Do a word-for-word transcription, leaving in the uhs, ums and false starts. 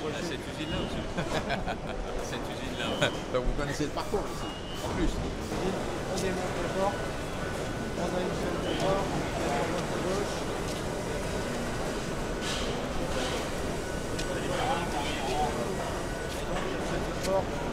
À cette usine-là aussi. Cette usine-là. Donc vous connaissez le parcours ici, en plus. On démonte les portes, on a une seule de bord, on met sur votre gauche. Et donc, cette porte,